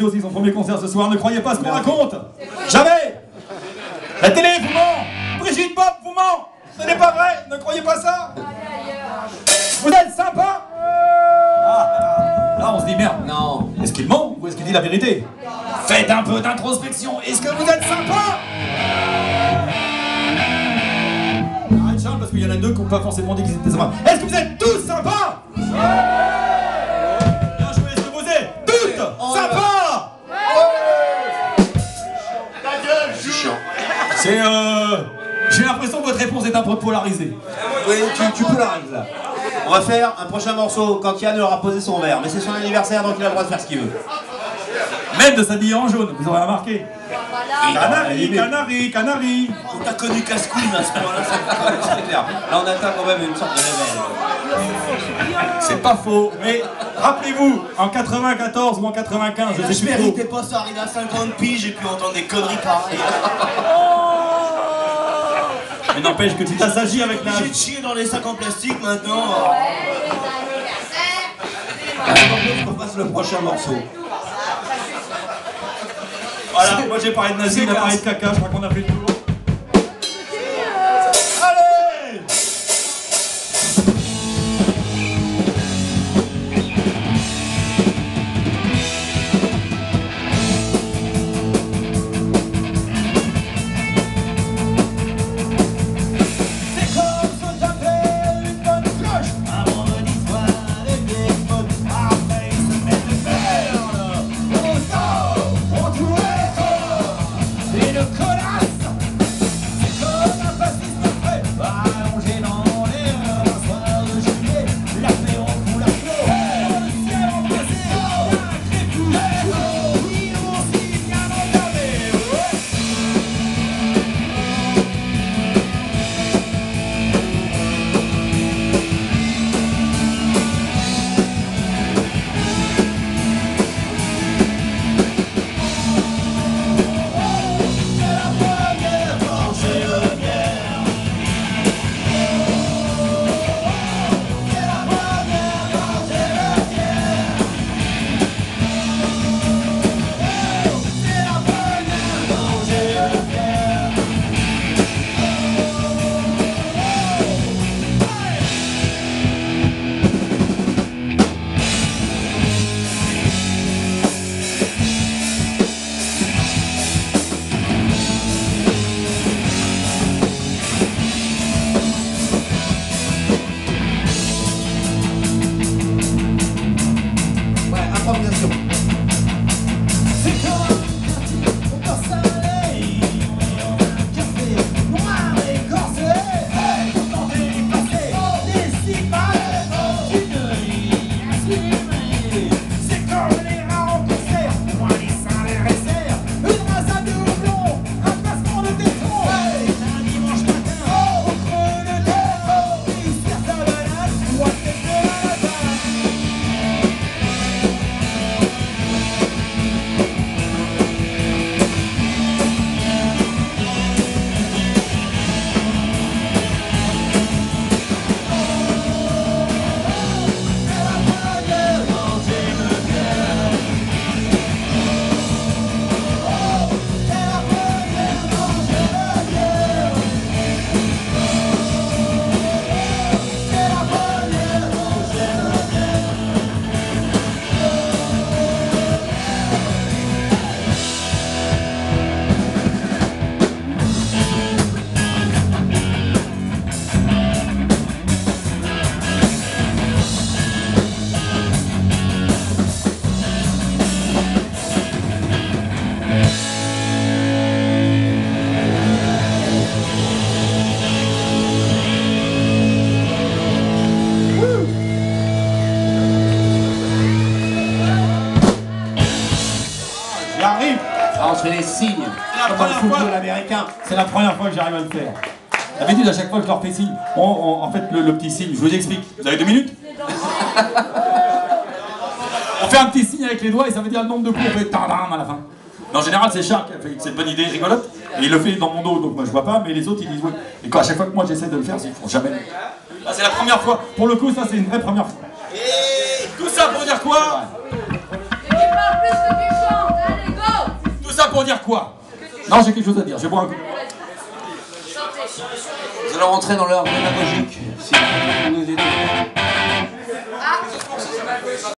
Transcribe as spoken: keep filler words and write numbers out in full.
C'est aussi son premier concert ce soir, ne croyez pas ce qu'on raconte. Jamais. La télé vous ment. Brigitte Bob vous ment. Ce n'est pas vrai, ne croyez pas ça. Vous êtes sympa. Ah, là on se dit merde. Non. Est-ce qu'il ment ou est-ce qu'il dit la vérité? Faites un peu d'introspection. Est-ce que vous êtes sympa? Arrête Charles parce qu'il y en a deux qui n'ont pas forcément dit qu'ils étaient sympas. Est-ce que vous êtes tous sympas? Bien joué, est-ce que vous êtes toutes sympas? Ta gueule, c'est chiant. C'est euh... J'ai l'impression que votre réponse est un peu polarisée. Oui, tu, tu polarises là. On va faire un prochain morceau quand Yann aura posé son verre. Mais c'est son anniversaire donc il a le droit de faire ce qu'il veut. Même de s'habiller en jaune, vous aurez remarqué. Canari, canari, canari. On t'a connu casse-couille à ce point-là, c'est clair. Là on atteint quand même une sorte de réveil. C'est pas faux, mais rappelez-vous, en quatre-vingt-quatorze ou en quatre-vingt-quinze, je sais Je plus trop. méritais pas ça arriver à cinquante piges et puis entendre des conneries pareilles. Mais n'empêche que tu t'assagis avec l'âge. J'ai de chier dans les sacs en plastique maintenant. On passe le prochain morceau. Voilà, moi j'ai parlé de nazi, il a parlé de caca, je crois qu'on a fait le tour. Allez! C'est comme se taper une bonne cloche un vendredi soir avec des potes. Après ils se mettent de merde. On sort, on joue. C'est le colasse. C'est comme un fasciste frais allongé dans l'air un soir de juillet. L'apéro pour la flot dans le ciel embrasé d'un crépuscule. Oui, on s'y vient regarder. C'est les signes. C'est la première fois. Américain. C'est la première fois que j'arrive à le faire. D'habitude, à chaque fois que je leur fais signe, on, on, en fait, le, le petit signe, je vous explique. Vous avez deux minutes? On fait un petit signe avec les doigts et ça veut dire le nombre de coups. On fait tadam à la fin. Mais en général, c'est Charles qui a fait cette bonne idée rigolote. Et il le fait dans mon dos, donc moi je vois pas, mais les autres ils disent oui. Et quand à chaque fois que moi j'essaie de le faire, ils font jamais. Là, c'est la première fois. Pour le coup, ça c'est une vraie première fois. Et tout ça pour dire quoi? Tu parles plus que tu chantes. pour dire quoi? Non, j'ai quelque chose à dire, je vais boire un coup. Nous allons rentrer dans l'heure pédagogique. Si vous nous écoutez.